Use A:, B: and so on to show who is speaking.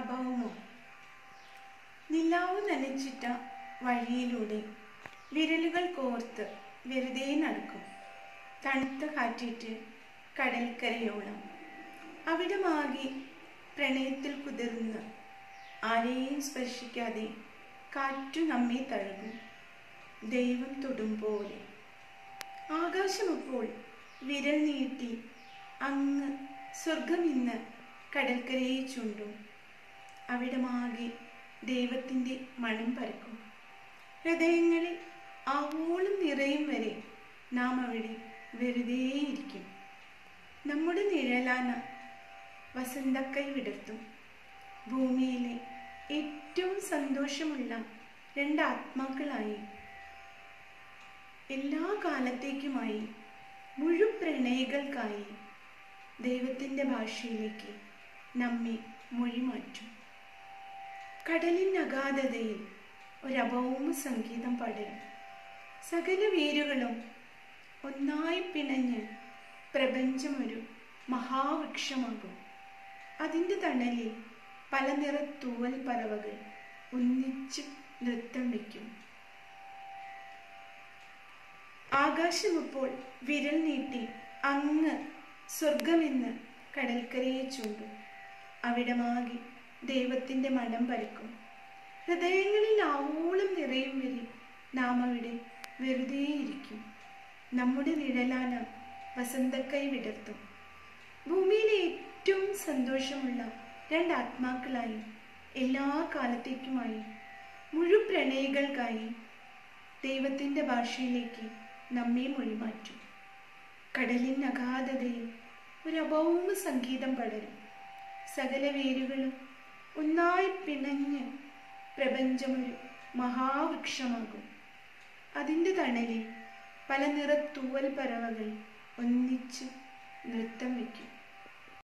A: അഭൗമം. നിലാവ് നനച്ചിട്ട വഴിയിലൂടെ വിരലുകൾ കോർത്ത് വെറുതെ നടക്കും. തണുത്ത കാറ്റേറ്റ് കടൽക്കരയോളം. അവിടമാകെ പ്രണയത്തിൽ കുതിർന്ന് ആരെയും സ്പർശിക്കാതെ കാറ്റു നമ്മെ തഴുകും, ദൈവം തൊടും പോലെ. ആകാശമപ്പോൾ വിരൽ നീട്ടി അങ്ങ് സ്വർഗമിന്ന് കടൽക്കരയെ ചുണ്ടും. അവിടമാകെ ദൈവത്തിൻ്റെ മണം പരക്കും. ഹൃദയങ്ങളിൽ ആവോളം നിറയും വരെ നാം അവിടെ വെറുതെയിരിക്കും. നമ്മുടെ നിഴലാന വസന്തക്കൈ വിടർത്തും. ഭൂമിയിലെ ഏറ്റവും സന്തോഷമുള്ള രണ്ട് ആത്മാക്കളായി എല്ലാ കാലത്തേക്കുമായി മുഴുപ്രണയികൾക്കായി ദൈവത്തിൻ്റെ ഭാഷയിലേക്ക് നമ്മെ മൊഴിമാറ്റും. കടലിൻ അഗാധതയിൽ ഒരഭൗമ സംഗീതം പടരും. സകല വേരുകളും ഒന്നായി പിണഞ്ഞ് പ്രപഞ്ചമൊരു മഹാവൃക്ഷമാകും. അതിൻ്റെ തണലിൽ പല നിറ തൂവൽ പറവകൾ ഒന്നിച്ച് നൃത്തം വയ്ക്കും. ആകാശമപ്പോൾ വിരൽ നീട്ടി അങ്ങ് സ്വർഗമെന്ന് കടൽക്കരയെ ചൂണ്ടും. അവിടമാകെ ദൈവത്തിൻ്റെ മണം പരക്കും. ഹൃദയങ്ങളിൽ ആവോളം നിറയും വരെ നാം അവിടെ വെറുതെയിരിക്കും. നമ്മുടെ നിഴലാന വസന്തക്കൈ വിടർത്തും. ഭൂമിയിലെ ഏറ്റവും സന്തോഷമുള്ള രണ്ട് ആത്മാക്കളായി എല്ലാ കാലത്തേക്കുമായി മുഴുപ്രണയികൾക്കായി ദൈവത്തിൻ്റെ ഭാഷയിലേക്ക് നമ്മെ മൊഴിമാറ്റും. കടലിൻ അഗാധതയിൽ ഒരു അഭൗമ സംഗീതം പടരും. സകല വേരുകളും ഒന്നായി പിണഞ്ഞ് പ്രപഞ്ചമൊരു മഹാവൃക്ഷമാകും. അതിൻ്റെ തണലിൽ പല നിറ തൂവൽ പറവകൾ ഒന്നിച്ച് നൃത്തം വയ്ക്കും.